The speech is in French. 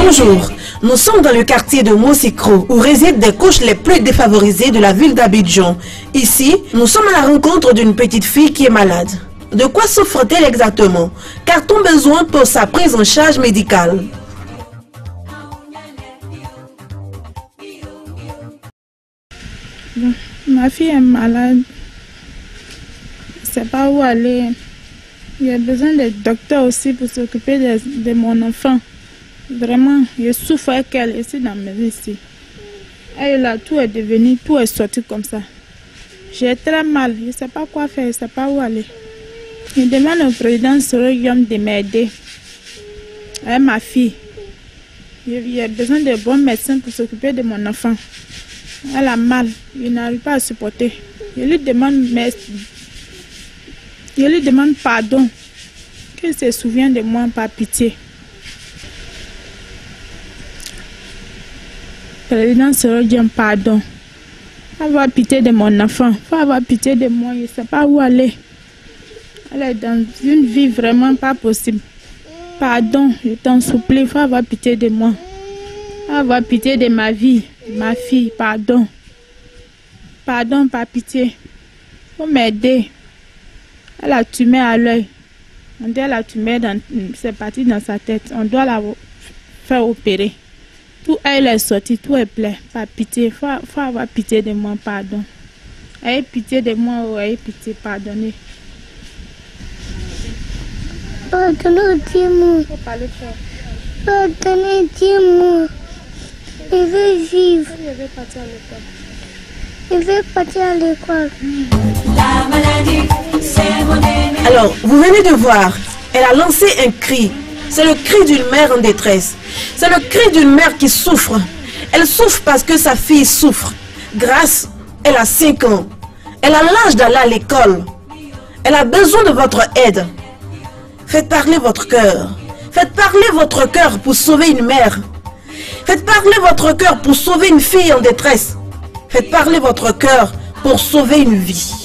Bonjour, nous sommes dans le quartier de Mosikro où résident des couches les plus défavorisées de la ville d'Abidjan. Ici, nous sommes à la rencontre d'une petite fille qui est malade. De quoi souffre-t-elle exactement? Qu'a-t-on besoin pour sa prise en charge médicale? Ma fille est malade. Je ne sais pas où aller. Il y a besoin de docteurs aussi pour s'occuper de mon enfant. Vraiment, je souffre avec elle ici dans ma vie ici. Et là, tout est sorti comme ça. J'ai très mal, je ne sais pas quoi faire, je ne sais pas où aller. Je demande au président Sorogium de m'aider. Avec ma fille. Il y a besoin de bons médecins pour s'occuper de mon enfant. Elle a mal, il n'arrive pas à supporter. Je lui demande pardon. Qu'il se souvienne de moi par pitié. Président Sorogium, pardon. Faut avoir pitié de mon enfant. Faut avoir pitié de moi. Je ne sais pas où aller. Elle est dans une vie vraiment pas possible. Pardon, je t'en supplie. Faut avoir pitié de moi. Faut avoir pitié de ma vie. Ma fille, pardon. Pardon, par pitié. Faut m'aider. Elle a tumé à l'œil. On dit elle a tumé, c'est parti dans sa tête. On doit la faire opérer. Tout elle est sorti, tout est plein. Par pitié, faut avoir pitié de moi, pardon. Ayez pitié de moi, ayez pitié, pardonnez. Pardonnez, dis-moi. Faut parler fort. Pardonnez, dis-moi. Je veux vivre. Je vais partir à l'école. Je veux partir à l'école. La maladie, c'est mon ennemi. Alors, vous venez de voir, elle a lancé un cri. C'est le cri d'une mère en détresse. C'est le cri d'une mère qui souffre. Elle souffre parce que sa fille souffre. Grâce, elle a 5 ans. Elle a l'âge d'aller à l'école. Elle a besoin de votre aide. Faites parler votre cœur. Faites parler votre cœur pour sauver une mère. Faites parler votre cœur pour sauver une fille en détresse. Faites parler votre cœur pour sauver une vie.